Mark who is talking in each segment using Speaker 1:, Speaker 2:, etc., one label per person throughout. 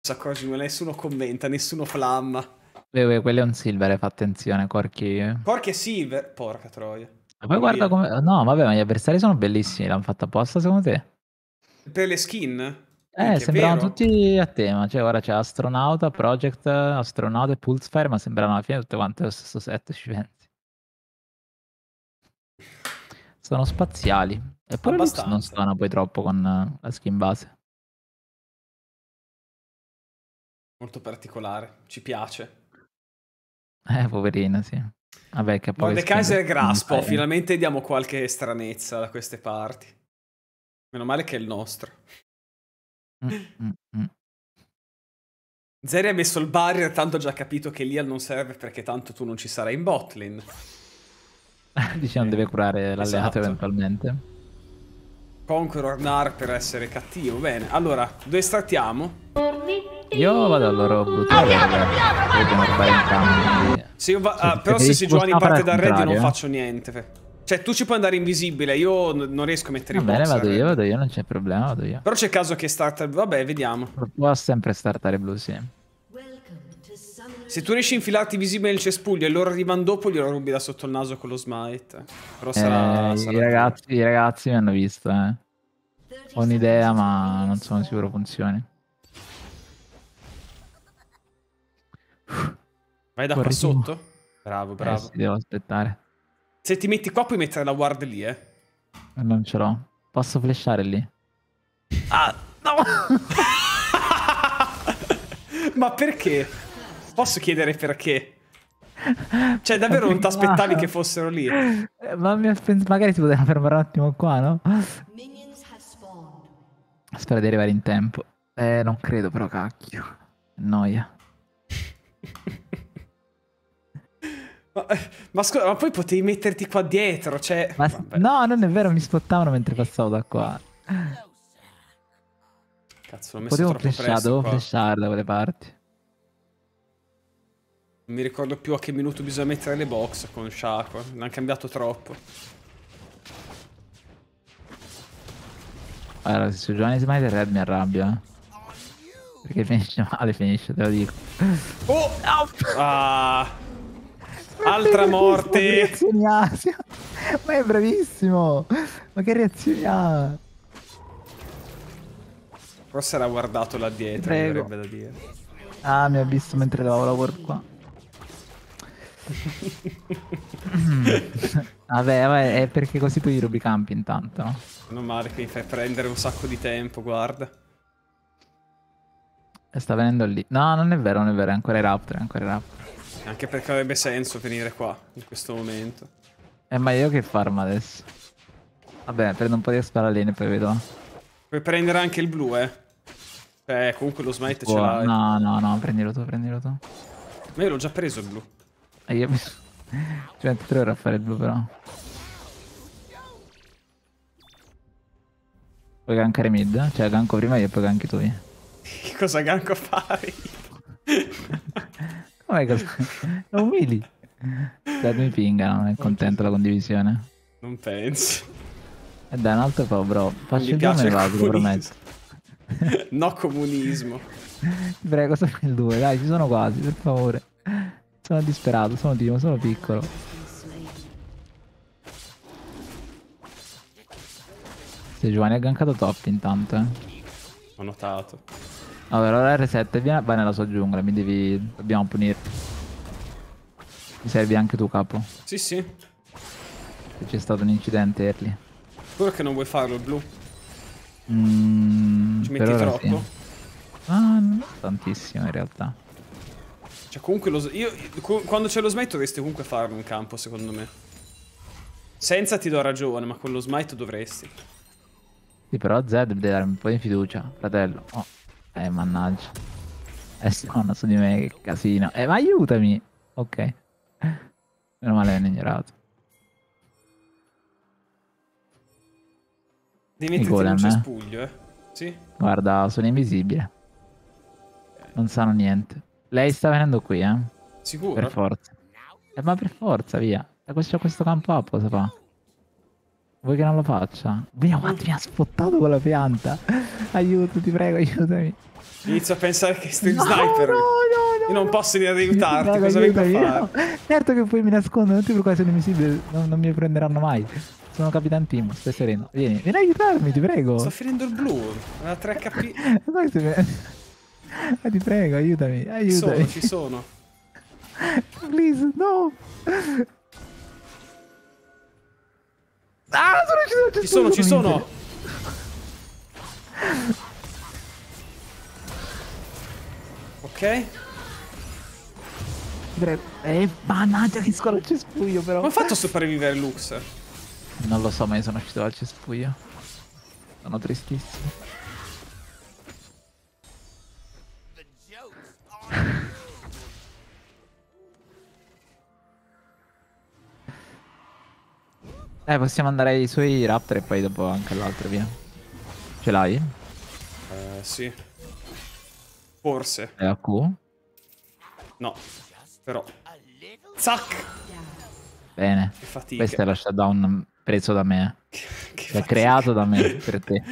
Speaker 1: accorgi, nessuno commenta, nessuno flamma.
Speaker 2: Quello è un silver, fa attenzione, Corki.
Speaker 1: Porca e silver, porca troia.
Speaker 2: E poi guarda come... No, vabbè, ma gli avversari sono bellissimi, l'hanno fatta apposta secondo te?
Speaker 1: Per le skin? Minchia, è
Speaker 2: Sembravano
Speaker 1: vero?
Speaker 2: tutti a tema, cioè ora c'è Astronauta, Project, Astronauta e Pulsefire, ma sembrano alla fine tutte quante lo stesso set, ci pensi. Sono spaziali. Eppure Lux non
Speaker 1: Abbastanza.
Speaker 2: suona poi troppo con la skin base.
Speaker 1: Molto particolare, ci piace.
Speaker 2: Poverina, sì. Vabbè, che poi
Speaker 1: Mordekaiser e Graspo,
Speaker 2: fai...
Speaker 1: finalmente diamo qualche stranezza da queste parti. Meno male che è il nostro. Zeri ha messo il barrier, tanto ha già capito che Lial non serve perché tanto tu non ci sarai in botlane.
Speaker 2: Dice non deve curare l'alleato
Speaker 1: Esatto.
Speaker 2: eventualmente.
Speaker 1: Conqueror Nar per essere cattivo. Bene, allora, dove startiamo?
Speaker 2: Io vado al loro brutto. Dobbiamo rubare entrambi.
Speaker 1: Se io però se Sejuani parte dal red io non faccio niente. Cioè, tu ci puoi andare invisibile, io non riesco a mettere i box.
Speaker 2: Va bene, vado io, non c'è problema, vado io.
Speaker 1: Però c'è caso che starta... Vabbè, vediamo.
Speaker 2: Può sempre startare blu, sì.
Speaker 1: Se tu riesci a infilarti visibile nel cespuglio e loro arrivano dopo, glielo rubi da sotto il naso con lo smite. Però sarà...
Speaker 2: I ragazzi mi hanno visto, Ho un'idea, ma non sono sicuro funzioni.
Speaker 1: Vai da qua sotto? Bravo, bravo.
Speaker 2: Sì, devo aspettare.
Speaker 1: Se ti metti qua puoi mettere la ward lì,
Speaker 2: Non ce l'ho. Posso flashare lì? Ah, no!
Speaker 1: Ma perché? Posso chiedere perché? Cioè, davvero non ti aspettavi che fossero lì?
Speaker 2: Ma magari si poteva fermare un attimo qua, no? Spero di arrivare in tempo. Non credo, però, cacchio. Noia.
Speaker 1: Ma scusa, ma poi potevi metterti qua dietro, cioè...
Speaker 2: No, non è vero, mi spottavano mentre passavo da qua.
Speaker 1: Cazzo, l'ho messo troppo presto qua.
Speaker 2: Devo flashare da quelle parti.
Speaker 1: Non mi ricordo più a che minuto bisogna mettere le box con Shaco. Ne hanno cambiato troppo.
Speaker 2: Allora, se Giovanni Smite Red mi arrabbia. Perché finisce male, finisce, te lo dico.
Speaker 1: Oh! No! Ah! Altra morte!
Speaker 2: Ma è bravissimo! Ma che reazioni ha?
Speaker 1: Forse era guardato là dietro, mi verrebbe da dire.
Speaker 2: Ah, mi ha visto mentre levavo la ward qua. Vabbè, è perché così poi rubi campi intanto, no?
Speaker 1: Non male che mi fai prendere un sacco di tempo, guarda.
Speaker 2: E sta venendo lì. No, non è vero, è ancora i Raptor,
Speaker 1: Anche perché avrebbe senso venire qua, in questo momento.
Speaker 2: Ma io che farm adesso? Vabbè, prendo un po' di sparalene e poi vedo.
Speaker 1: Puoi prendere anche il blu, comunque lo smite ce l'hai.
Speaker 2: No, prendilo tu.
Speaker 1: Ma io l'ho già preso il blu.
Speaker 2: Io mi... Ci metto 3 ore a fare il blu, però. Puoi gankare mid? Cioè, ganko prima io e poi ganki tu.
Speaker 1: Che cosa ganko fare?
Speaker 2: Come cosa? Lo umili. Mi pinga, non è contento la condivisione.
Speaker 1: Non penso.
Speaker 2: E dai, un altro po', bro. Faccio il
Speaker 1: piace
Speaker 2: me ne
Speaker 1: il
Speaker 2: vado, lo prometto.
Speaker 1: No comunismo.
Speaker 2: Ti prego, sono il 2, dai, ci sono quasi, per favore. Sono disperato, sono Timo, sono piccolo. Se Giovanni ha gankato top intanto,
Speaker 1: Ho notato.
Speaker 2: Vabbè, allora R7 vai nella sua giungla, dobbiamo punire. Mi servi anche tu, capo.
Speaker 1: Sì, sì.
Speaker 2: C'è stato un incidente early.
Speaker 1: Sicuro che non vuoi farlo il blu? Ci metti troppo? Sì.
Speaker 2: Non tantissimo in realtà.
Speaker 1: Cioè comunque quando c'è lo smite dovresti comunque farlo in campo, secondo me. Senza ti do ragione, ma con lo smite dovresti.
Speaker 2: Sì, però Zed deve dare un po' di fiducia, fratello. Oh. Mannaggia. Suona su di me, che casino. Ma aiutami! Ok. Meno male mi hanno ignorato.
Speaker 1: Devi metterti in un cespuglio, Sì?
Speaker 2: Guarda, sono invisibile. Non sanno niente. Lei sta venendo qui,
Speaker 1: Sicuro?
Speaker 2: Per forza. Ma per forza, via. Da questo campo up cosa fa? Vuoi che non lo faccia? Mio, quanto mi ha spottato con la pianta. Aiuto, ti prego, aiutami.
Speaker 1: Inizio a pensare che Stream
Speaker 2: No,
Speaker 1: Sniper.
Speaker 2: no, no,
Speaker 1: Io non posso venire ad aiutarti,
Speaker 2: Prego,
Speaker 1: cosa vengo a
Speaker 2: aiutami,
Speaker 1: fare?
Speaker 2: no. Certo che poi mi nascondo, non ti preoccupare, sono invisibile, non mi prenderanno mai. Sono Capitan Team, stai sereno. Vieni a aiutarmi, ti prego.
Speaker 1: Sto finendo il blu, aveva 3 HP.
Speaker 2: Ti prego, aiutami, aiutami.
Speaker 1: Ci sono.
Speaker 2: Please, no. Ah,
Speaker 1: Ci sono. Ok.
Speaker 2: Mannaggia che scuola il cespuglio però.
Speaker 1: Come ha fatto a sopravvivere Lux?
Speaker 2: Non lo so, ma io sono uscito dal cespuglio. Sono tristissimo. Possiamo andare ai suoi Raptor e poi dopo anche all'altro, via. Ce l'hai?
Speaker 1: Sì. Forse.
Speaker 2: E a Q?
Speaker 1: No. Però. Zac!
Speaker 2: Bene.
Speaker 1: Che fatica.
Speaker 2: Questo è lo shutdown preso da me.
Speaker 1: Che
Speaker 2: è creato da me per te.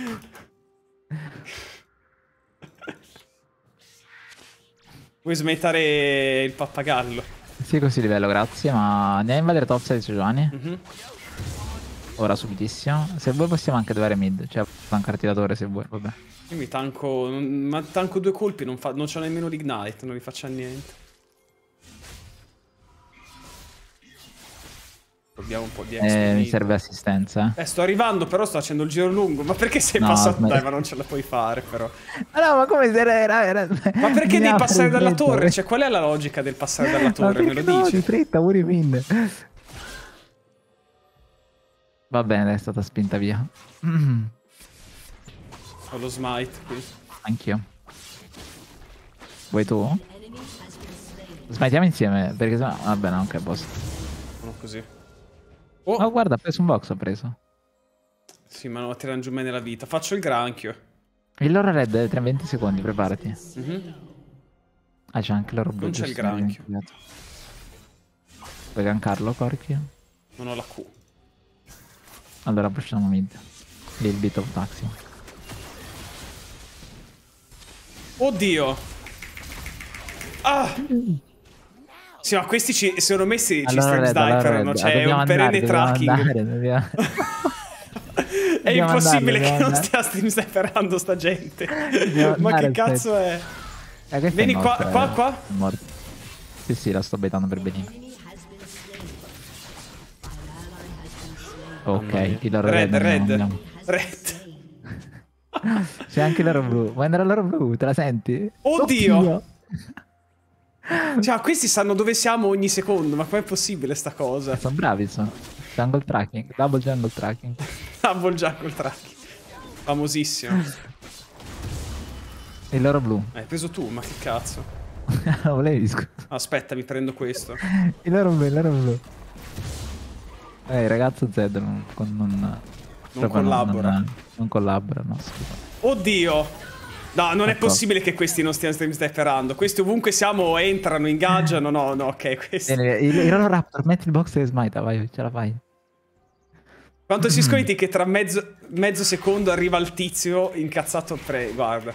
Speaker 1: Vuoi smettere il pappagallo?
Speaker 2: Sì, così livello, grazie. Ma andiamo a invadere top side su Giovanni. Ora subitissimo. Se vuoi possiamo anche dovere mid. Cioè, tank tiratore se vuoi, vabbè.
Speaker 1: Io mi tanco. Ma tanco 2 colpi, non c'ho nemmeno l'ignite, non li faccio a niente. Dobbiamo un po' di extra.
Speaker 2: Mi serve assistenza.
Speaker 1: Sto arrivando, però sto facendo il giro lungo. Ma perché sei passato? Dai, ma non ce la puoi fare, però.
Speaker 2: Ma no, ma come se era...
Speaker 1: Ma perché devi passare dalla torre? Cioè, qual è la logica del passare dalla torre? Me lo dici?
Speaker 2: Di fretta, pure in. Va bene, è stata spinta via.
Speaker 1: Ho lo smite qui.
Speaker 2: Anch'io. Vuoi tu? Smitiamo insieme, perché sennò... Vabbè, no, ok, boss.
Speaker 1: Sono così. Oh!
Speaker 2: Oh, guarda, ho preso un box, ho preso.
Speaker 1: Sì, ma non tirano giù me nella vita. Faccio il granchio.
Speaker 2: Il loro red è tra 20 secondi, preparati. Ah, c'è anche l'oro blu.
Speaker 1: Non c'è il granchio.
Speaker 2: Puoi gankarlo, porchio?
Speaker 1: Non ho la Q.
Speaker 2: Allora pushiamo mid. Lì il bit of taxi.
Speaker 1: Oddio! Ah! Sì, ma questi si sono messi ci stream sniper, no? Cioè, è un perenne tracking. È impossibile che non stia stream sniperando sta gente. Ma che cazzo è? Vieni qua.
Speaker 2: Sì, la sto baitando per benino. Ok, il loro red. C'è anche l'oro blu. Vuoi andare all'oro blu? Te la senti?
Speaker 1: Oddio! Cioè, questi sanno dove siamo ogni secondo, ma com'è possibile sta cosa?
Speaker 2: Sono bravi, sono. Jungle tracking, double jungle tracking.
Speaker 1: Double jungle tracking. Famosissimo.
Speaker 2: E l'oro blu.
Speaker 1: Hai preso tu, ma che cazzo?
Speaker 2: Volevi, scusa.
Speaker 1: Aspetta, mi prendo questo.
Speaker 2: Il l'oro blu. Il ragazzo Z non
Speaker 1: collabora.
Speaker 2: Non collabora, no, scusa.
Speaker 1: Oddio! No, non è possibile che questi non stiano stream sniperando. Questi ovunque siamo entrano, ingaggiano. No, ok, questi.
Speaker 2: Il loro Raptor, metti il box e smite, vai, ce la fai.
Speaker 1: Quanto si sconiti che tra mezzo secondo arriva il tizio incazzato guarda.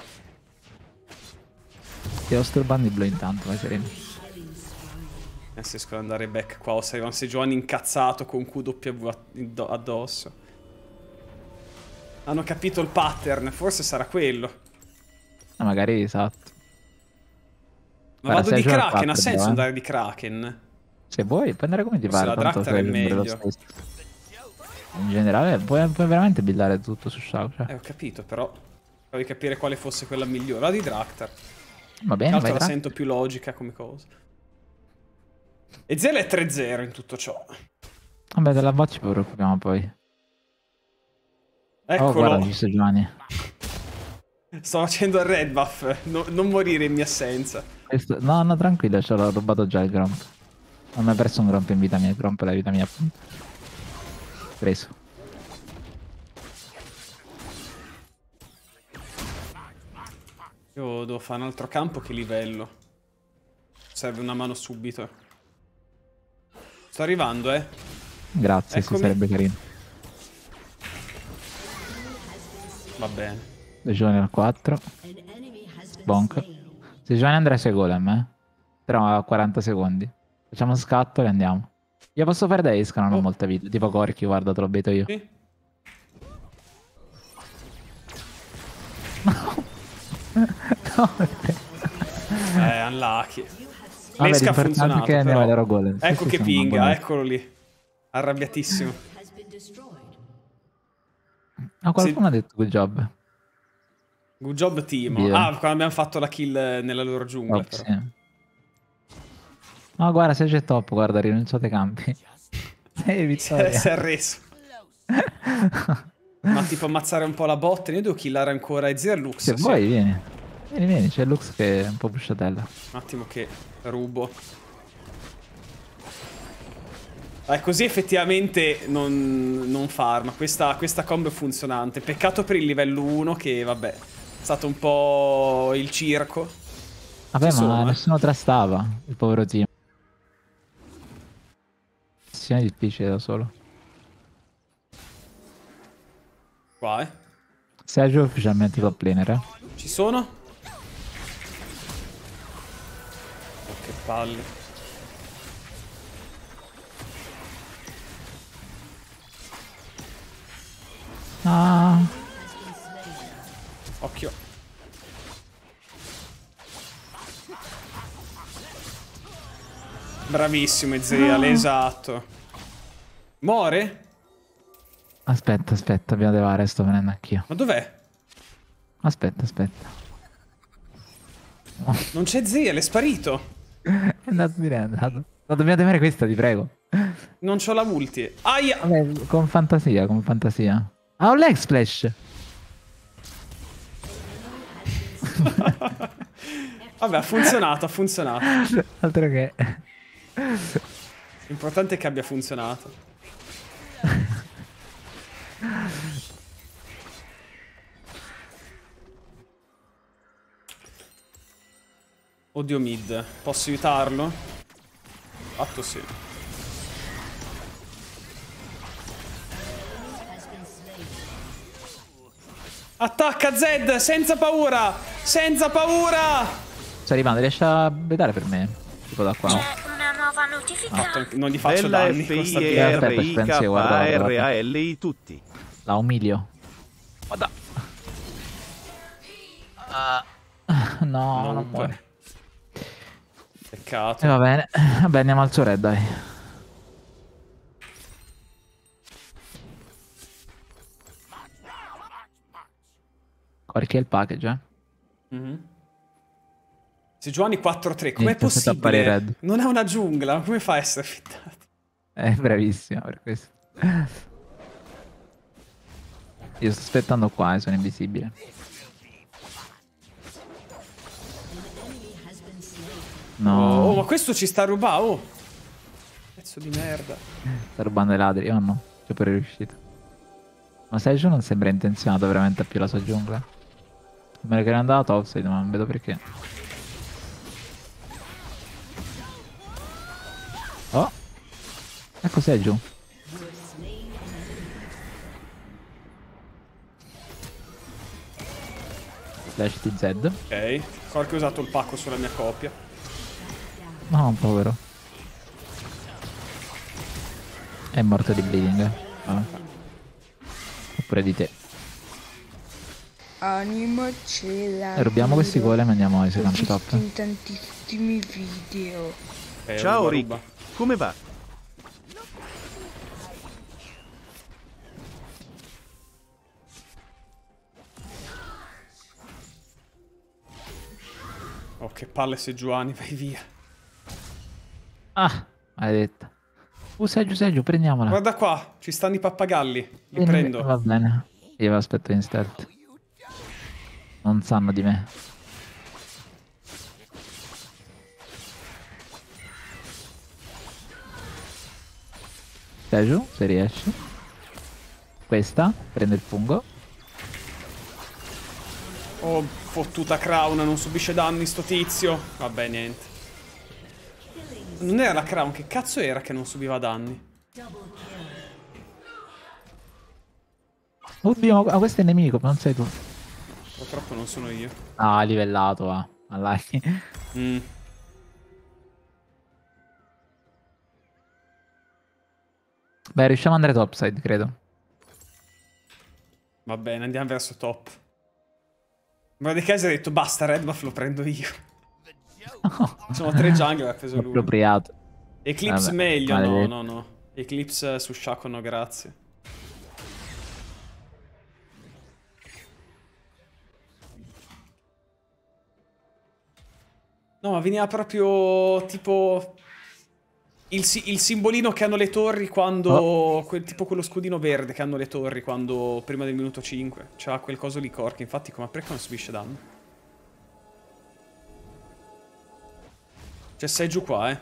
Speaker 2: Ti ho sturbando il blu intanto, vai sereno.
Speaker 1: Adesso riesco ad andare back qua. O se arriva se Giovanni incazzato con QW addosso. Hanno capito il pattern, forse sarà quello.
Speaker 2: Magari esatto.
Speaker 1: Ma vado di Kraken, ha senso andare di Kraken?
Speaker 2: Se vuoi, puoi andare come ti pare.
Speaker 1: La Dractar è meglio.
Speaker 2: In generale, puoi veramente buildare tutto su Shao.
Speaker 1: Ho capito, però devi capire quale fosse quella migliore. La di Dractar.
Speaker 2: Va bene,
Speaker 1: la sento più logica come cosa. E Zela è 3-0 in tutto ciò.
Speaker 2: Vabbè, della bot ci preoccupiamo poi.
Speaker 1: Eccolo.
Speaker 2: Oh, guarda, giusto Giovanni.
Speaker 1: Sto facendo il red buff, non morire in mia assenza.
Speaker 2: No, tranquillo, ce l'ho rubato già il Gromp. Non mi ha perso un Gromp in vita mia, il Gromp è la vita mia appunto. Preso.
Speaker 1: Io devo fare un altro campo che livello. Serve una mano subito. Sto arrivando,
Speaker 2: Grazie, sì, sarebbe carino.
Speaker 1: Va bene.
Speaker 2: Legione al 4. Bonk. Se Giovanni andrà sui golem, però a 40 secondi. Facciamo scatto e andiamo. Io posso fare da esca, non ho molta vita. Tipo Corki, guarda, te lo beto io.
Speaker 1: Sì.
Speaker 2: No.
Speaker 1: Unlucky.
Speaker 2: Vabbè,
Speaker 1: L'esca ha funzionato,
Speaker 2: che
Speaker 1: però.
Speaker 2: ne loro golem.
Speaker 1: Ecco che pinga, eccolo lì. Arrabbiatissimo.
Speaker 2: Ah, qualcuno ha detto good job.
Speaker 1: Good job team.
Speaker 2: Dio.
Speaker 1: Ah, quando abbiamo fatto la kill nella loro giungla, però.
Speaker 2: Sì. No, guarda, se c'è top, guarda, rinunciate ai campi. Vittoria.
Speaker 1: Si è arreso. Ma tipo ammazzare un po' la bot. Io devo killare ancora Ezreal Lux.
Speaker 2: Se vuoi, vieni. Vieni, c'è Lux che è un po' pusciatella.
Speaker 1: Un attimo che rubo. Così effettivamente non farma. Questa combo è funzionante. Peccato per il livello 1 che, vabbè, è stato un po' il circo.
Speaker 2: Vabbè, ma nessuno trastava, il povero team. È difficile da solo.
Speaker 1: Qua,
Speaker 2: Sergio è ufficialmente top laner,
Speaker 1: Ci sono? Oh, che palle.
Speaker 2: Ah.
Speaker 1: Occhio. Bravissimo Ezreal, esatto. Muore?
Speaker 2: Aspetta, dobbiamo levare, sto venendo anch'io.
Speaker 1: Ma dov'è?
Speaker 2: Aspetta.
Speaker 1: No. Non c'è Ezreal, è sparito.
Speaker 2: È andato di là, No, dobbiamo temere questa, ti prego.
Speaker 1: Non c'ho la multi. Aia!
Speaker 2: Vabbè, con fantasia. Ah, un leg splash!
Speaker 1: Vabbè, ha funzionato.
Speaker 2: Altro che...
Speaker 1: L'importante è che abbia funzionato. Oddio mid. Posso aiutarlo? Fatto sì. Attacca Zed, senza paura! Senza paura!
Speaker 2: Sto arrivando, riesci a vedere per me? Tipo da qua.
Speaker 3: C'è una nuova notifica.
Speaker 1: Non gli faccio danni con sta
Speaker 4: L-F-I-R-I-K-R-A-L-I tutti.
Speaker 2: La umilio. Guarda. No, non muore.
Speaker 1: Peccato.
Speaker 2: Va bene. Vabbè, andiamo al suo red, dai. Perché è il package,
Speaker 1: Se Giovanni 4-3, com'è possibile? Non ha una giungla, come fa a essere fittato?
Speaker 2: È bravissimo per questo. Io sto aspettando qua, sono invisibile. No.
Speaker 1: Oh, ma questo ci sta rubando. Oh. Pezzo di merda.
Speaker 2: Sta rubando i ladri, oh no. C'è pure riuscito. Ma Sergio non sembra intenzionato veramente a più la sua giungla. Me ne è andato offside, ma non vedo perché. Oh! Ecco Sergio. Flash di Zed.
Speaker 1: Ok. Corki ha usato il pacco sulla mia copia.
Speaker 2: No, povero. È morto di bleeding. Oppure di te.
Speaker 5: Anima ce la
Speaker 2: Rubiamo questi golem e andiamo ai secondi top.
Speaker 5: in tantissimi video.
Speaker 4: Ciao Rick, come va?
Speaker 1: Oh, che palle se Giovanni, vai via.
Speaker 2: Ah, maledetta. Sergio, prendiamola.
Speaker 1: Guarda qua, ci stanno i pappagalli. Li prendo.
Speaker 2: Va bene. Io aspetto in stealth. Non sanno di me. Sergio, se riesci. Questa, prende il fungo.
Speaker 1: Oh, fottuta Crown, non subisce danni sto tizio. Vabbè, niente. Non era la Crown, che cazzo era che non subiva danni?
Speaker 2: Oddio, ma questo è il nemico, non sei tu.
Speaker 1: Purtroppo non sono io.
Speaker 2: Ah, livellato, va. Beh, riusciamo ad andare topside, credo.
Speaker 1: Va bene, andiamo verso top. Mordekaiser ha detto basta, red buff lo prendo io. Sono 3 jungle, ha preso lui.
Speaker 2: Appropriato.
Speaker 1: Eclipse
Speaker 2: Vabbè,
Speaker 1: meglio,
Speaker 2: maledetto.
Speaker 1: no. Eclipse su Shaco no, grazie. No, ma veniva proprio tipo il simbolino che hanno le torri quando... tipo quello scudino verde che hanno le torri quando... prima del minuto 5. C'ha quel coso lì Cork, infatti come Preca non subisce danno. Cioè sei giù qua,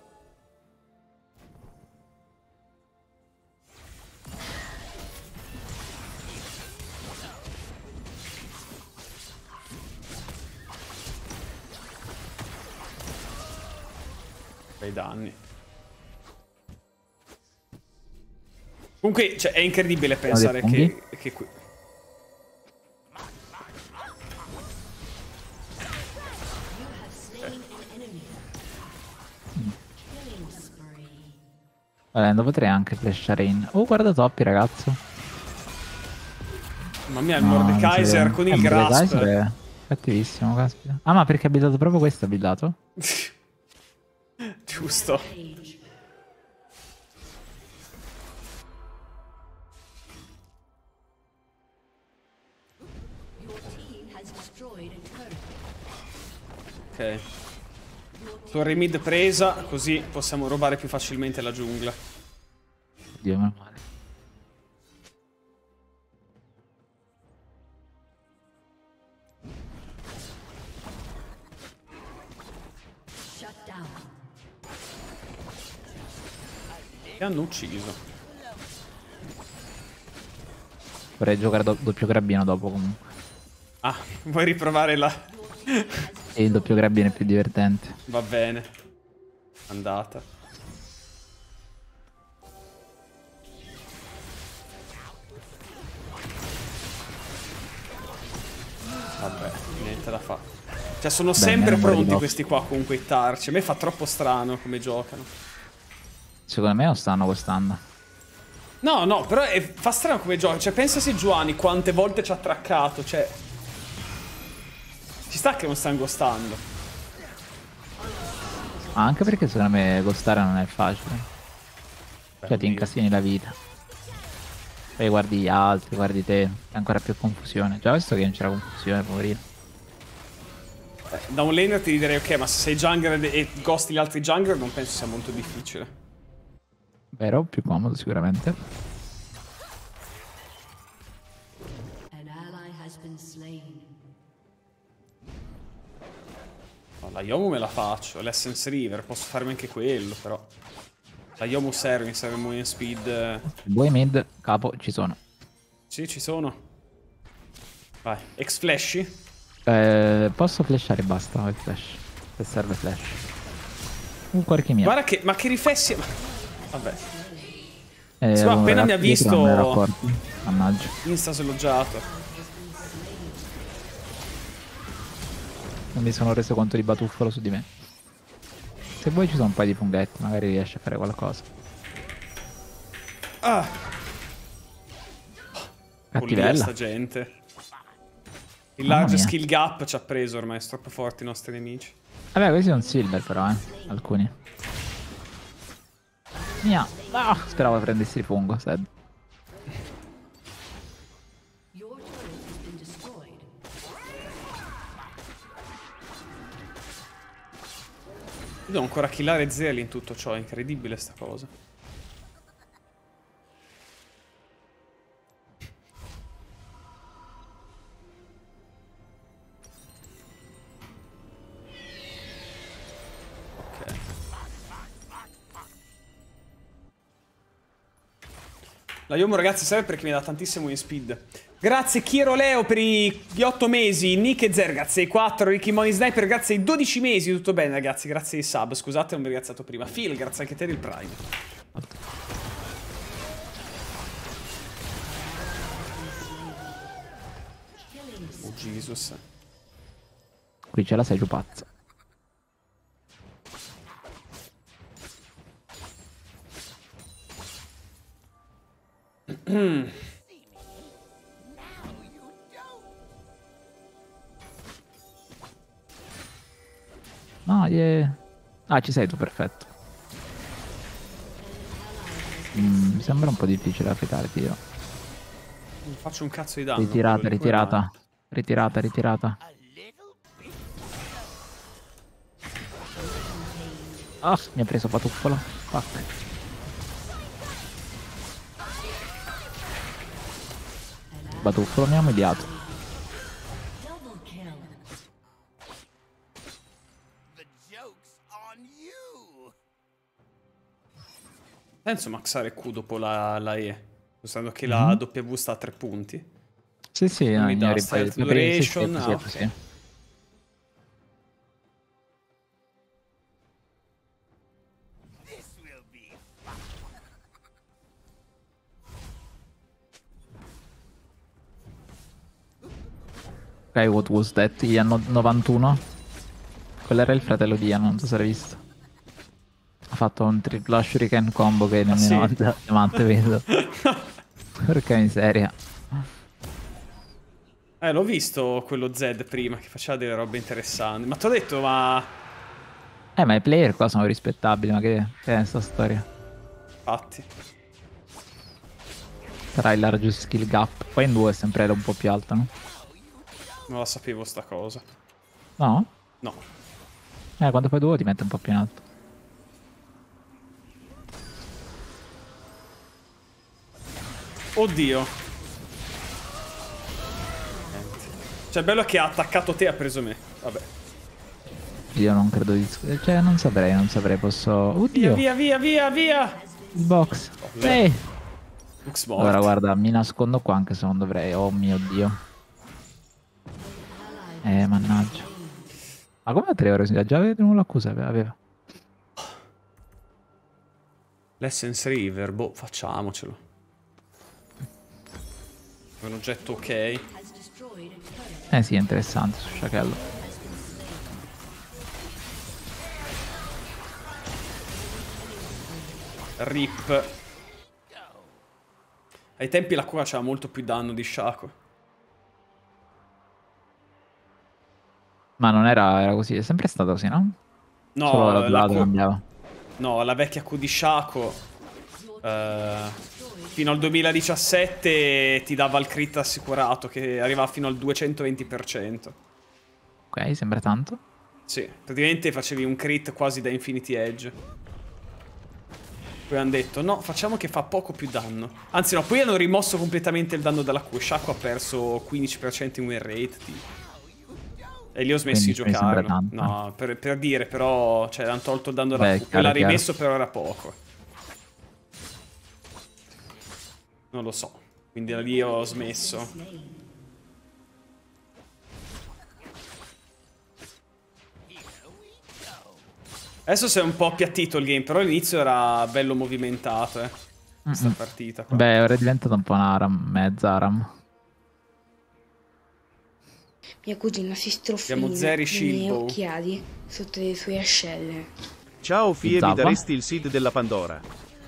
Speaker 1: bei danni. Comunque, cioè, è incredibile pensare che qui...
Speaker 2: Vabbè, potrei anche flashare in. Oh, guarda Toppi, ragazzo.
Speaker 1: Mamma mia, il Mordekaiser con il grasp.
Speaker 2: È cattivissimo, caspita. Ah, ma perché ha buildato proprio questo, ha buildato?
Speaker 1: Giusto. Ok. Torre mid presa, così possiamo rubare più facilmente la giungla.
Speaker 2: Dio, meno male.
Speaker 1: E hanno ucciso.
Speaker 2: Vorrei giocare doppio grabbino dopo comunque.
Speaker 1: Ah, vuoi riprovare la...
Speaker 2: E il doppio grabbino è più divertente.
Speaker 1: Va bene. Andata. Vabbè, niente da fare. Cioè, sono sempre pronti questi qua con quei tarci. A me fa troppo strano come giocano.
Speaker 2: Secondo me non stanno costando.
Speaker 1: No, però fa strano come gioca. Cioè, pensa se Giovanni quante volte ci ha traccato. Cioè, ci sta che non stanno ghostando.
Speaker 2: Ma anche perché secondo me ghostare non è facile. Cioè, ti incasini la vita. Poi guardi gli altri, guardi te. È ancora più confusione. Già visto che non c'era confusione, poverino.
Speaker 1: Da un laner ti direi ok, ma se sei jungler e ghosti gli altri jungler non penso sia molto difficile.
Speaker 2: Vero, più comodo sicuramente.
Speaker 1: No, la Yomu me la faccio, l'Essence River, posso farmi anche quello, però. La Yomu serve, mi serve movement speed.
Speaker 2: Voi mid, capo, ci sono.
Speaker 1: Sì, ci sono. Vai, ex-flashy?
Speaker 2: Posso flashare e basta, il flash. Se serve flash. Un qualche mio.
Speaker 1: Guarda che, ma che riflessi... Vabbè. Sì, ma appena mi ha visto...
Speaker 2: Mannaggia.
Speaker 1: Insta sloggiato.
Speaker 2: Non mi sono reso conto di batuffolo su di me. Se vuoi ci sono un paio di funghetti, magari riesci a fare qualcosa.
Speaker 1: Ah!
Speaker 2: Cattivella.
Speaker 1: Sta gente. Il large skill gap ci ha preso ormai, sono troppo forti i nostri nemici.
Speaker 2: Vabbè, questi sono silver però, alcuni. Mia. Ah, speravo prendessi il fungo, Sed.
Speaker 1: Io devo ancora killare Zeli in tutto ciò, è incredibile sta cosa. Ok. La Yomo ragazzi serve perché mi dà tantissimo in speed. Grazie Chiero Leo per gli 8 mesi, Nick e Zer, grazie ai 4, Ricky Money Sniper, grazie ai 12 mesi, tutto bene ragazzi, grazie ai sub, scusate non vi ho ringraziato prima. Phil, grazie anche a te del Prime. Jesus.
Speaker 2: Qui ce la sei giù pazza. No, yeah. Ah, ci sei tu, perfetto. Mi sembra un po' difficile da figare, tiro.
Speaker 1: Non faccio un cazzo di danno.
Speaker 2: Ritirata, ritirata. Ritirata, ritirata. Ah, mi ha preso patuffolo. Fuck. Batuffolo mi ha mediato.
Speaker 1: Penso maxare Q dopo la E. Pensando che la W sta a 3 punti.
Speaker 2: Sì, sì,
Speaker 1: mi dà stealth duration.
Speaker 2: Sì. Ok, what was that? Ian 91. Quello era il fratello di Ian, non so se l'hai visto. Ha fatto un triplo shuriken combo che nemmeno diamante vedo. Porca miseria.
Speaker 1: L'ho visto quello Z prima che faceva delle robe interessanti. Ma ti ho detto, ma...
Speaker 2: Ma i player qua sono rispettabili, ma che è sta storia?
Speaker 1: Infatti.
Speaker 2: Sarà il large skill gap. Poi in 2 è sempre un po' più alta, no?
Speaker 1: Non la sapevo sta cosa.
Speaker 2: No?
Speaker 1: No.
Speaker 2: Quando fai 2 ti mette un po' più in alto.
Speaker 1: Oddio. Cioè, bello che ha attaccato te e ha preso me. Vabbè.
Speaker 2: Io non credo di... Cioè, non saprei, posso... Oddio!
Speaker 1: Via, via, via, via!
Speaker 2: Il box! Ehi!
Speaker 1: Lux morto.
Speaker 2: Allora, guarda, mi nascondo qua anche se non dovrei. Oh mio Dio. Mannaggia. Ma come a 3 ore? Già aveva l'accusa, aveva.
Speaker 1: L'Essence River, boh, facciamocelo. Un oggetto ok.
Speaker 2: Sì, è interessante su Shakello.
Speaker 1: Rip. Ai tempi la cura c'era molto più danno di Shaco.
Speaker 2: Ma non era così, è sempre stato così, no?
Speaker 1: No,
Speaker 2: solo la cambiava.
Speaker 1: No, la vecchia Q di Shaco fino al 2017 ti dava il crit assicurato che arrivava fino al 220%.
Speaker 2: Ok, sembra tanto.
Speaker 1: Sì, praticamente facevi un crit quasi da Infinity Edge. Poi hanno detto no, facciamo che fa poco più danno. Anzi no, poi hanno rimosso completamente il danno dalla Q. Shaco ha perso 15% in win rate e lì ho smesso di giocare. No, per dire, però, cioè, hanno tolto il danno dalla Q. Poi l'ha rimesso, però era poco. Non lo so. Quindi da lì ho smesso. Adesso si è un po' appiattito il game, però all'inizio era bello movimentato, questa partita qua.
Speaker 2: Beh, ora è diventata un po' una aram, mezza aram.
Speaker 5: Mia cugina si strofina
Speaker 1: Zeri
Speaker 5: i miei occhiali sotto le sue ascelle.
Speaker 4: Ciao Fie, mi daresti il seed della Pandora?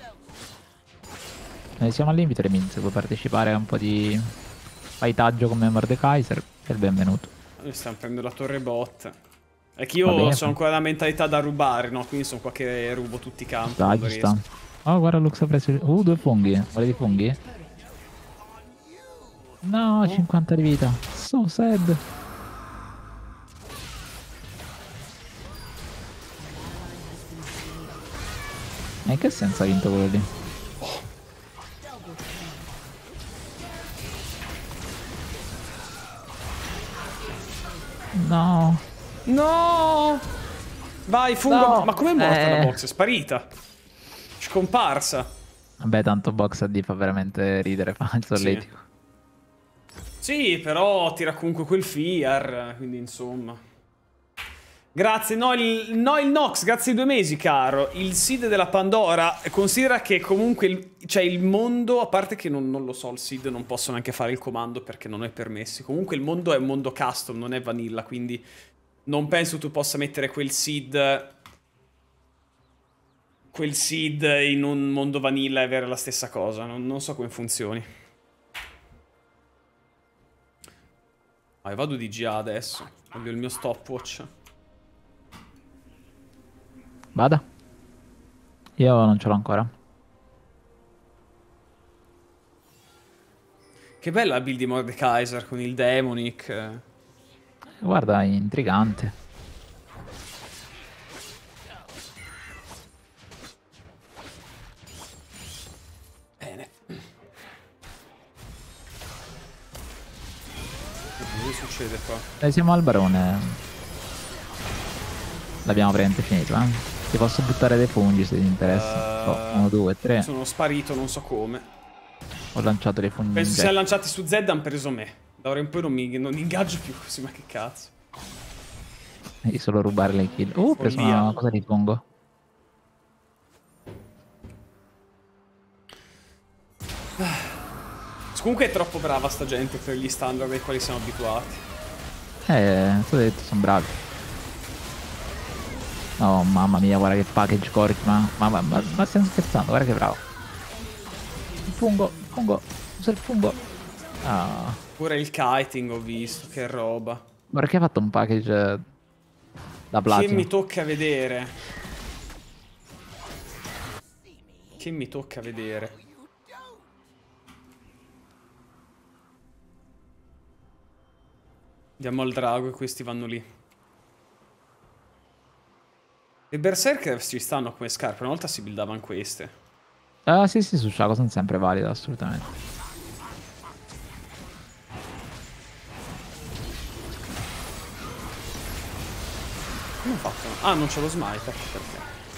Speaker 2: Siamo al limite, Minz, vuoi partecipare a un po' di fightaggio come Mordekaiser? È il benvenuto.
Speaker 1: Noi stiamo prendendo la torre bot. È che io sono ancora la mentalità da rubare, no? Quindi sono qua che rubo tutti i campi.
Speaker 2: Dai, ci sta. Oh, guarda, Lux ha preso... 2 funghi. Volevi funghi? No, 50 di vita. So sad. E in che senso ha vinto quello lì? No.
Speaker 1: No! Vai, fungo.
Speaker 2: No.
Speaker 1: Ma com'è morta la box? È sparita. Scomparsa.
Speaker 2: Vabbè, tanto box AD fa veramente ridere, fa il solletico.
Speaker 1: Sì, però tira comunque quel Fear, quindi insomma. Grazie, no il Nox, grazie ai 2 mesi, caro. Il seed della Pandora, considera che comunque cioè il mondo, a parte che non lo so, il seed non posso neanche fare il comando perché non è permesso. Comunque il mondo è un mondo custom, non è vanilla, quindi non penso tu possa mettere quel seed in un mondo vanilla e avere la stessa cosa. Non so come funzioni. Vado di GA adesso. Voglio il mio stopwatch.
Speaker 2: Vada. Io non ce l'ho ancora.
Speaker 1: Che bella la build di Mordekaiser con il Demonic.
Speaker 2: Guarda, è intrigante.
Speaker 1: Bene. Cosa succede qua?
Speaker 2: Siamo al barone. L'abbiamo praticamente finito, eh. Ti posso buttare dei funghi se ti interessa. 1, 2, 3.
Speaker 1: Sono sparito, non so come.
Speaker 2: Ho lanciato dei funghi.
Speaker 1: Penso siano lanciati su Z, hanno preso me. Da ora in poi non ingaggio più così, ma che cazzo.
Speaker 2: Devi solo rubare le kill. Ho preso una cosa di fungo.
Speaker 1: Comunque è troppo brava sta gente per gli standard ai quali siamo abituati.
Speaker 2: Tu hai detto, sono bravi. Oh mamma mia, guarda che package Corki, ma stiamo scherzando, guarda che bravo. Il fungo, usa il fungo. Ah.
Speaker 1: Pure il kiting ho visto, che roba.
Speaker 2: Guarda che ha fatto un package da platino.
Speaker 1: Che mi tocca vedere. Che mi tocca vedere. Andiamo al drago e questi vanno lì. Le berserker ci stanno come scarpe, una volta si buildavano queste.
Speaker 2: Ah sì, su Shaco sono sempre valide, assolutamente.
Speaker 1: Come ho fatto? Ah, non c'ho lo smite, perché?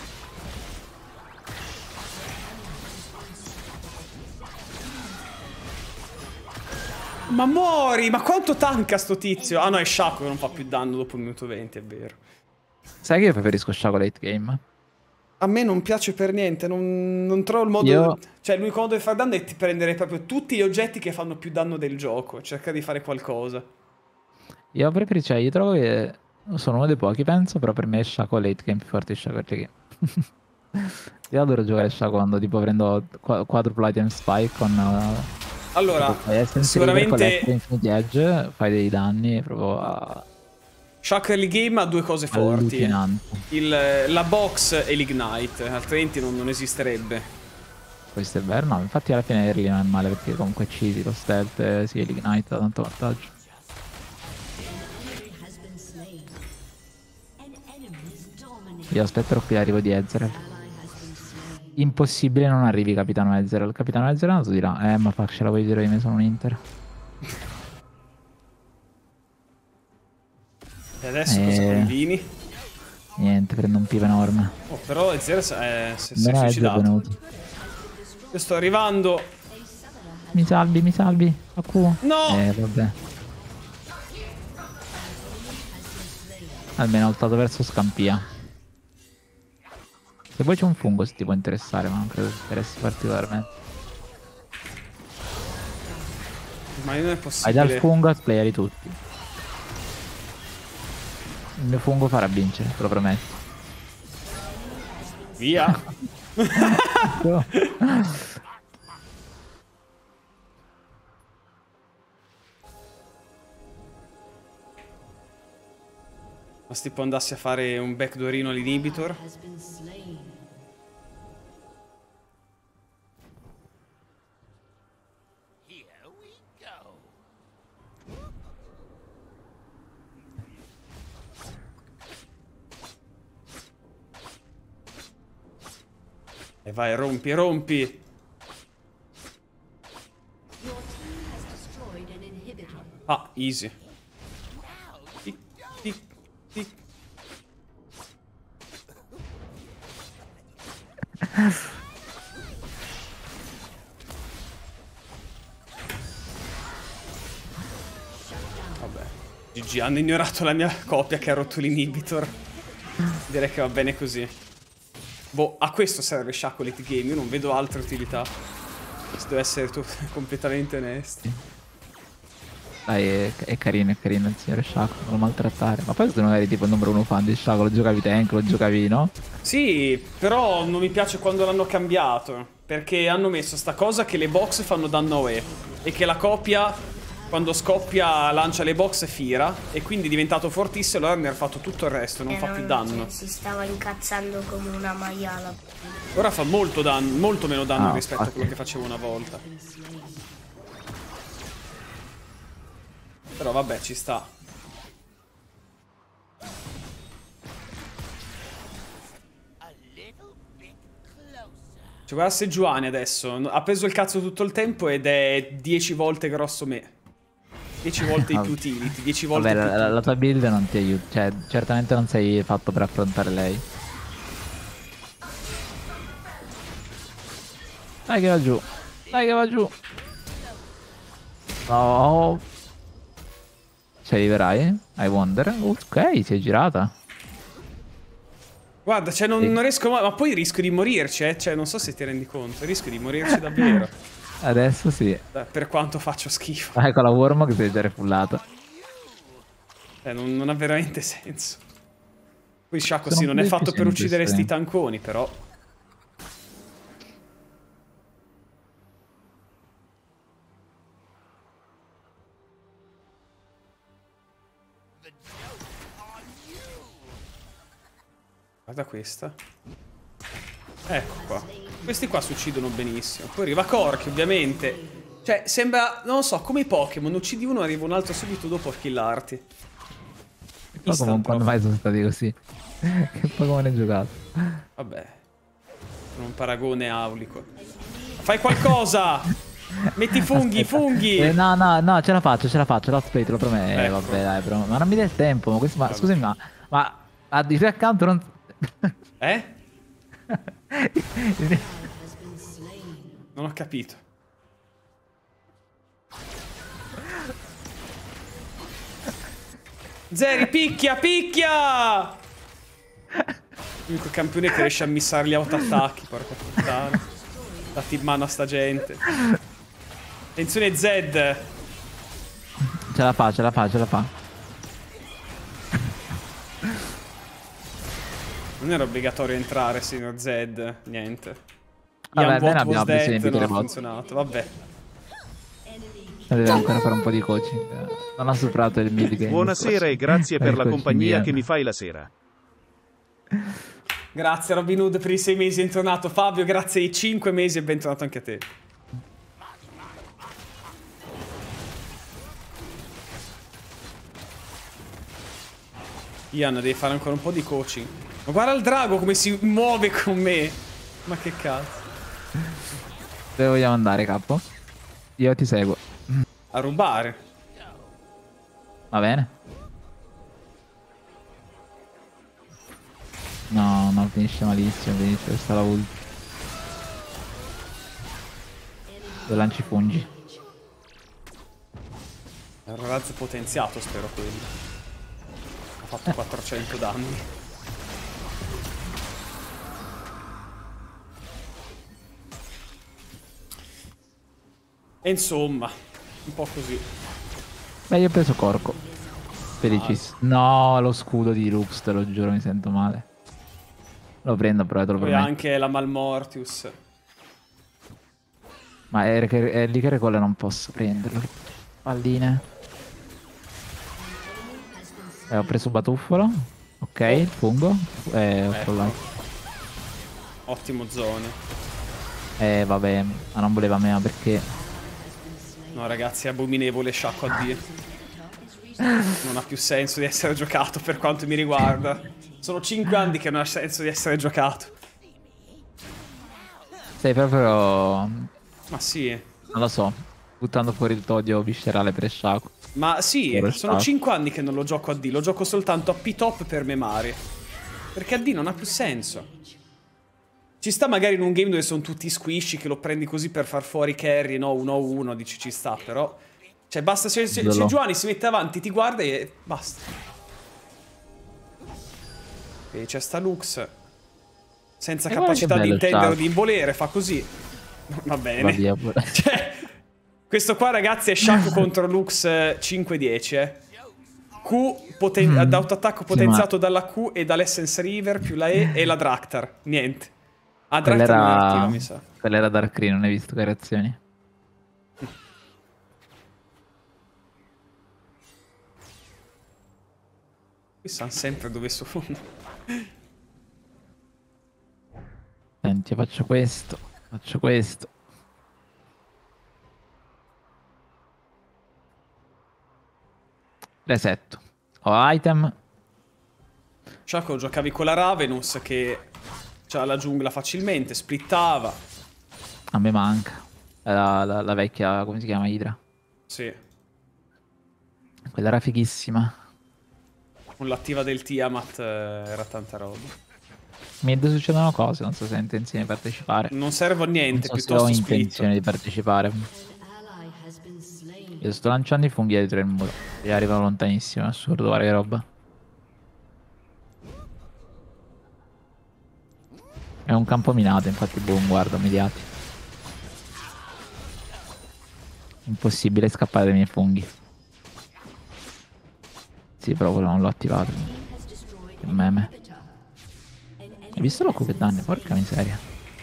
Speaker 1: Ma muori! Ma quanto tanka sto tizio? Ah no, è Shaco che non fa più danno dopo il minuto 20, è vero.
Speaker 2: Sai che io preferisco Shaco late game?
Speaker 1: A me non piace per niente, non trovo il modo... Cioè, l'unico modo di fare danno è di prendere proprio tutti gli oggetti che fanno più danno del gioco. Cerca di fare qualcosa.
Speaker 2: Io preferisco, cioè, io trovo che sono uno dei pochi, penso, però per me è Shaco late game più forte di Shaco early game. Io adoro giocare Shaco quando tipo prendo quadruple item spike con...
Speaker 1: allora, sicuramente...
Speaker 2: Infinity Edge, fai dei danni proprio a...
Speaker 1: Shaco early game ha 2 cose forti. La box e l'ignite, altrimenti non esisterebbe.
Speaker 2: Questo è vero, no, infatti alla fine early non è male perché comunque cheesy, lo stealth, sì, l'ignite dà tanto vantaggio. Io aspetterò qui l'arrivo di Ezreal. Impossibile non arrivi Capitano Ezreal. Capitano Ezreal tu dirà, ma fa, ce la vuoi dire io, sono un Inter.
Speaker 1: E adesso cosa combini?
Speaker 2: Niente, prendo un pivo enorme.
Speaker 1: Oh, però Ezreal si è suicidato. Io sto arrivando.
Speaker 2: Mi salvi, a Q.
Speaker 1: No!
Speaker 2: Vabbè. Almeno ho lottato verso Scampia. Se poi c'è un fungo se ti può interessare, ma non credo ti interessi particolarmente.
Speaker 1: Ma non è possibile.
Speaker 2: Hai dal fungo a splayeri tutti. Il mio fungo farà vincere, te lo prometto.
Speaker 1: Via. Ma se tipo andassi a fare un backdoorino all'inhibitor. E vai, rompi. Ah, easy. Tic. Vabbè. GG, hanno ignorato la mia copia che ha rotto l'inhibitor. Direi che va bene così. Boh, a questo serve Shaco late game, io non vedo altre utilità. Se devo essere completamente onesto.
Speaker 2: Dai, è carino il signore Shaco, non lo maltrattare. Ma poi tu non eri tipo il numero 1 fan di Shaco, lo giocavi tank, lo giocavi, no?
Speaker 1: Sì, però non mi piace quando l'hanno cambiato. Perché hanno messo sta cosa che le box fanno danno a UE. E che la copia, quando scoppia, lancia le box e fira. E quindi è diventato fortissimo, allora ne ha fatto tutto il resto, non fa più danno.
Speaker 3: Si stava incazzando come una maiala.
Speaker 1: Ora fa molto danno, molto meno danno rispetto a quello che facevo una volta. Però vabbè, ci sta. Cioè, guarda Sejuani adesso. Ha preso il cazzo tutto il tempo ed è 10 volte grosso me. 10 volte i più utility, 10 volte
Speaker 2: vabbè,
Speaker 1: più
Speaker 2: la tua build non ti aiuta. Cioè, certamente non sei fatto per affrontare lei. Dai che va giù. Dai che va giù. No. Ci arriverai? I wonder. Ok, si è girata.
Speaker 1: Guarda, cioè non riesco mai. Ma poi rischio di morirci, Cioè, non so se ti rendi conto. Rischio di morirci davvero.
Speaker 2: Adesso sì.
Speaker 1: Per quanto faccio schifo.
Speaker 2: Ecco la worm che si è già refullata.
Speaker 1: Non ha veramente senso. Poi Shaco sì, non è fatto per uccidere sti tanconi, però. Guarda questa. Ecco qua. Questi qua si uccidono benissimo. Poi arriva Corki, ovviamente. Cioè, sembra, non lo so, come i Pokémon. Uccidi uno, arriva un altro subito dopo a killarti.
Speaker 2: Pokémon quando mai sono stati così? Che Pokémon hai giocato?
Speaker 1: Vabbè. Sono un paragone aulico. Fai qualcosa! Metti funghi, funghi!
Speaker 2: No, ce la faccio, l'outplay te lo prometto.
Speaker 1: Ecco.
Speaker 2: Vabbè, dai, bro. Ma non mi dai il tempo. Ma scusami, ma di tuoi account non...
Speaker 1: Non ho capito. Zeri, picchia, picchia! L'unico campione che riesce a missare gli autoattacchi, porca puttana. Datti in mano a sta gente. Attenzione Zed.
Speaker 2: Ce la fa.
Speaker 1: Non era obbligatorio entrare, signor Zed. Niente.
Speaker 2: Vabbè,
Speaker 1: Bot
Speaker 2: abbiamo
Speaker 1: was dead,
Speaker 2: bisogno di
Speaker 1: non ha
Speaker 2: bot.
Speaker 1: funzionato, vabbè.
Speaker 2: Deve ancora fare un po' di coaching. Non ha superato il mid game.
Speaker 4: Buonasera e grazie per la compagnia che mi fai la sera.
Speaker 1: Grazie Robin Hood per i 6 mesi, bentornato. Fabio, grazie ai 5 mesi e bentornato anche a te. Ian, devi fare ancora un po' di coaching. Ma guarda il drago come si muove con me. Ma che cazzo.
Speaker 2: Dove vogliamo andare, capo? Io ti seguo.
Speaker 1: A rubare.
Speaker 2: Va bene. No, finisce malissimo, finisce questa la ult. Dove lanci fungi.
Speaker 1: È un razzo potenziato, spero quello. Ha fatto 400 danni. E insomma, un po' così.
Speaker 2: Beh, io ho preso Corco. Felicissimo. No, lo scudo di Lux, te lo giuro, mi sento male. Lo prendo, però te lo
Speaker 1: Poi
Speaker 2: prometto.
Speaker 1: anche la Malmortius.
Speaker 2: Ma è lì che recolle, non posso prenderlo. Palline. Ho preso Batuffolo. Ok, il fungo. Ho trollato.
Speaker 1: Ottimo zone.
Speaker 2: Vabbè, ma non voleva me, perché...
Speaker 1: No ragazzi, è abominevole Shaco AD. Non ha più senso di essere giocato per quanto mi riguarda. Sono 5 anni che non ha senso di essere giocato.
Speaker 2: Sei proprio...
Speaker 1: Ma sì.
Speaker 2: Non lo so. Buttando fuori il tuo odio viscerale per Shaco.
Speaker 1: Ma sì, sono 5 anni che non lo gioco AD. Lo gioco soltanto a P-Top per memare. Perché AD non ha più senso. Ci sta magari in un game dove sono tutti squishy che lo prendi così per far fuori carry, no? 1-1, dici ci sta, però... Cioè basta, se Giovanni si mette avanti, ti guarda e basta. E c'è sta Lux. Senza capacità di intendere o di volere, fa così. Va bene. Cioè, questo qua, ragazzi, è Shaco contro Lux 5-10, Q ad autoattacco potenziato dalla Q e dall'Essence River più la E e la Draktar. Niente. Ah, Draktar non è attiva, mi sa.
Speaker 2: Quella era Darkrai, non hai visto che reazioni.
Speaker 1: Qui sanno sempre dove sono.
Speaker 2: Senti, faccio questo. Faccio questo. Resetto. Ho item.
Speaker 1: Shaco giocavi con la Ravenous che c'ha la giungla facilmente, splittava.
Speaker 2: A me manca. La vecchia, come si chiama? Hydra.
Speaker 1: Sì.
Speaker 2: Quella era fighissima.
Speaker 1: Con l'attiva del Tiamat era tanta roba.
Speaker 2: Mid succedono cose, non so se hai intenzione di partecipare.
Speaker 1: Non serve a niente,
Speaker 2: non so
Speaker 1: piuttosto
Speaker 2: se ho
Speaker 1: split.
Speaker 2: intenzione di partecipare. Io sto lanciando i funghi dietro il muro. E arrivano lontanissimo, è assurdo, guarda che roba. È un campo minato, infatti, boom, guarda, immediati. Impossibile scappare dai miei funghi. Sì, però non l'ho attivato. Che meme. Hai visto l'occhio che danno? Porca miseria.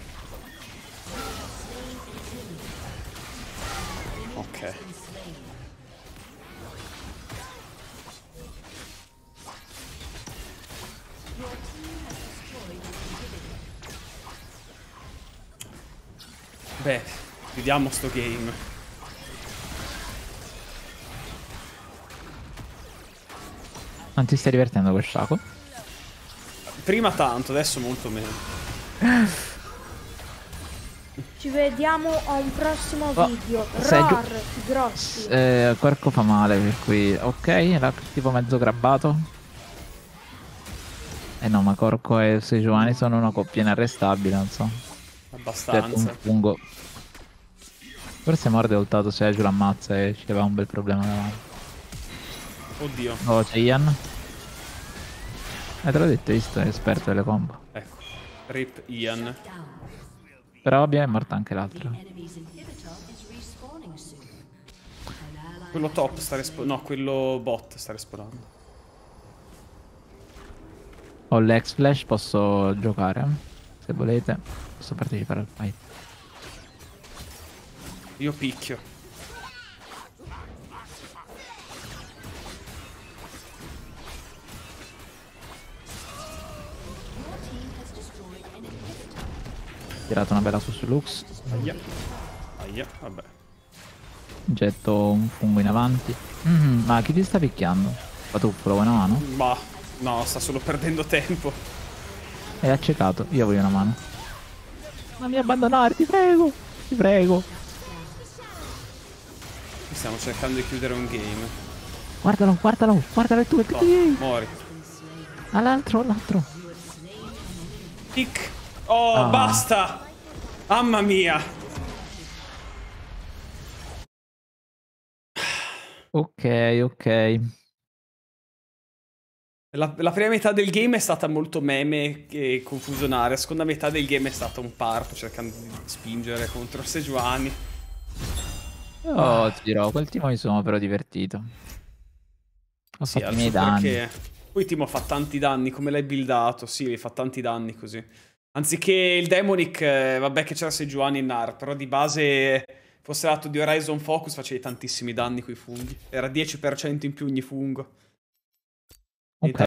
Speaker 1: Ok. Beh, vediamo sto game.
Speaker 2: Non ti stai divertendo con Shaco?
Speaker 1: Prima tanto, adesso molto meno.
Speaker 3: Ci vediamo a un prossimo video. Rar, grossi.
Speaker 2: Quarco fa male, per cui... Ok, era tipo mezzo grabbato. No, ma Corco e Sejuani sono una coppia inarrestabile, non so.
Speaker 1: Abbastanza.
Speaker 2: Un fungo. Forse morde ultato Seju, l'ammazza e ci aveva un bel problema davanti.
Speaker 1: Oddio.
Speaker 2: Oh, c'è Ian. Te l'ho detto, hai visto, è esperto delle combo.
Speaker 1: Ecco. Rip Ian.
Speaker 2: Però vabbè, è morta anche l'altro.
Speaker 1: Quello top sta respawnando. No, quello bot sta respawnando.
Speaker 2: Ho l'X-Flash, posso giocare. Se volete, posso partecipare al fight.
Speaker 1: Io picchio.
Speaker 2: Tirato una bella su Lux.
Speaker 1: Aia. Aia, vabbè.
Speaker 2: Getto un fungo in avanti. Ma chi ti sta picchiando? Patuffolo, vuoi una mano?
Speaker 1: Ma no, sta solo perdendo tempo.
Speaker 2: È accecato, io voglio una mano. Non mi abbandonare, ti prego! Ti prego!
Speaker 1: Stiamo cercando di chiudere un game.
Speaker 2: Guardalo, guardalo, guardalo tu,
Speaker 1: No, muori.
Speaker 2: All'altro, l'altro.
Speaker 1: Pic. Oh, basta! Mamma mia!
Speaker 2: Ok, ok.
Speaker 1: La prima metà del game è stata molto meme e confusionaria. La seconda metà del game è stata un parto cercando di spingere contro Sejuani.
Speaker 2: Oh, ti dirò, quel team mi sono però divertito. Ho fatto i miei danni.
Speaker 1: Poi Timo fa tanti danni, come l'hai buildato? Sì, fa tanti danni così. Anziché il Demonic, vabbè che c'era Sejuani in NAR, però di base fosse lato di Horizon Focus facevi tantissimi danni coi funghi. Era 10% in più ogni fungo.